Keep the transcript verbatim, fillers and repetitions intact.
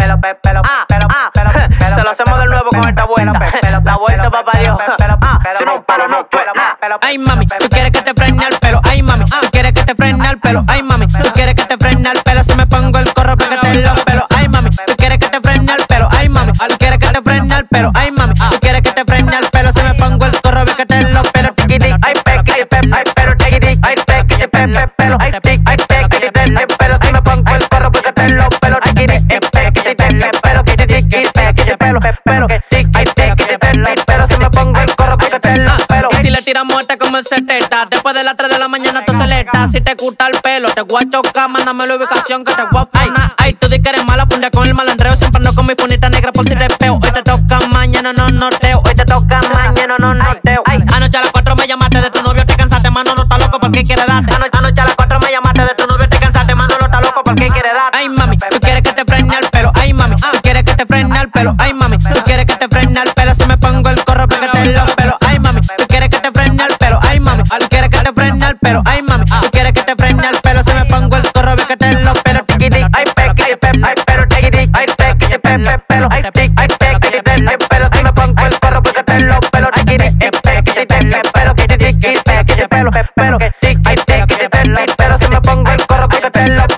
pelo, pelo, pelo, pelo, pelo, pelo. Se lo hacemos de nuevo con esta vuelta. La vuelta, papá Dios. Ah, si no paro, no puedo. Ay, mami, tú quieres que te frene el pelo. Ay, mami, tú quieres que te frene el pelo. Ay, mami, tú quieres que te frene el pelo. Si me pongo el corro, pégate en los pelos. Ay, mami, tú quieres que te frene el pelo. Ay, mami, tú quieres que te frene el pelo. Ay, mami, tú quieres que te frene el pelo. Si me pongo el corro, pégate en los pelos. Ay, peque, pep, ay, pero tequiti. Ay, peque, pep, pep, pelo. Ay, tic, ay, peque, pep, ay, pero si me pongo el corro, pégate en los pelos. Tequiti, ay, peque, pep, pelo, que te tic, peque, pelo, pelo, que tic, ay, peque, pep, ay, pero si me pongo el corro, pégate en los pelos. Y si le tiramos este como el setenta, después de las tres de la mañana tú celeta. Si te gusta el pelo, te voy a chocar, mándame la ubicación que te voy a frenar. Ay, tú di que eres mala, fundia con el malandreo. Siempre ando con mi funita negra por si te peo. Hoy te toca, mañana no noteo. Hoy te toca, mañana no noteo. Ay, anoche a las cuatro me llamaste de tu novio, te cansaste, mano, no está loco porque quiere darte. Anoche, anoche a las cuatro me llamaste de tu novio, te cansaste, mano, no está loco porque quiere darte. Ay, mami, tú quieres que te frene el pelo. Ay, mami, tú quieres que te frene el pelo. Ay, mami, tú quieres que te frene el pelo. Si me pongo el corro, pégate en los pelos. Ay, mami, tú quieres que te frene el pelo. Ay, mami, tú quieres que te frene el pelo. Ay, mami, tú quieres que te frene el pelo. Si me pongo el corro, pégate en los pelos. Ay, peque, pep, ay, pero tequiti. Ay, peque, pep, pep, pelo. Ay, tic, ay, peque, pep, ay, pero si me pongo el corro, pégate en los pelos. Tequiti, ay, peque, pep, pelo, que te tic, peque, pelo, pelo, que tic, ay, peque, pep, ay, pero si me pongo el corro, pégate en los pelos.